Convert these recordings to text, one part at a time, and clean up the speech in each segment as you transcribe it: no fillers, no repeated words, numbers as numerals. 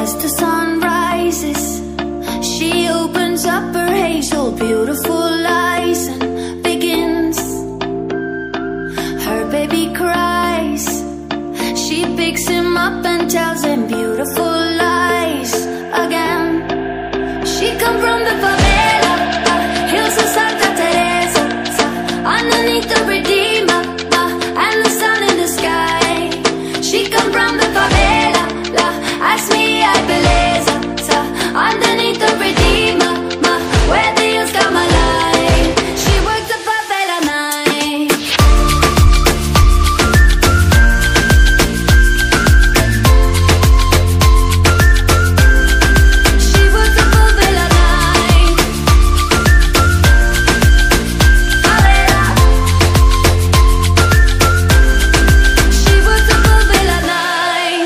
As the sun rises, she opens up her hazel, beautiful eyes and begins. Her baby cries. She picks him up and tells him beautiful lies again. She come from the favela, hills of Santa Teresa, underneath the Redeemer, and the sun in the sky. She come from the favela, ask me I beleza, underneath the Redeemer, where the hills come alive. She works the favela night. She works the favela night. Favela. She works the favela night.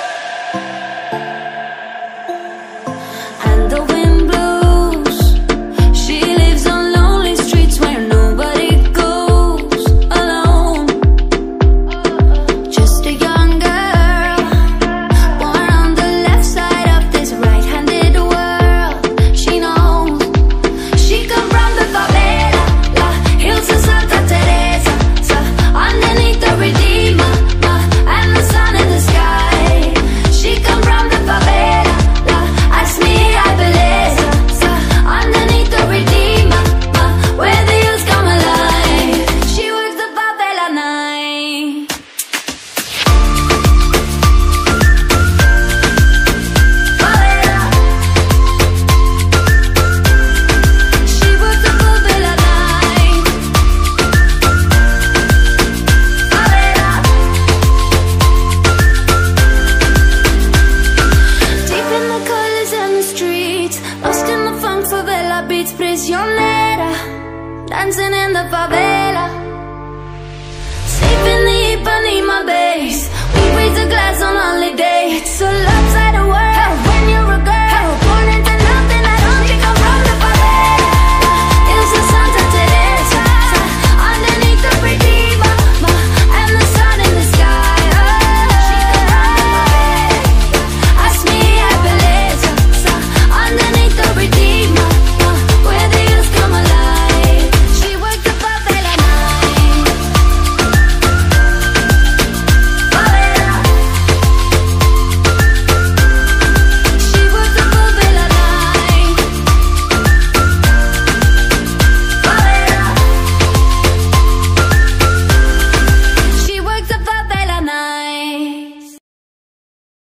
And the wind blows. She lives on lonely streets where nobody goes alone. Just a young girl, born on the left side of this right-handed world. She knows. She come from the favela, hills of Santa Teresa, underneath the Redeemer, and the sun in the sky. She come from the favela, ask me I beleza, underneath the Redeemer, where the hills come alive. She works the favela night. Favela. She works the favela night. Favela. Deep in the colors and the streets, lost in the funk, favela beats, prisionera, dancing in the favela. Safe in the Ipanema base, we raise a glass on holiday. It's a love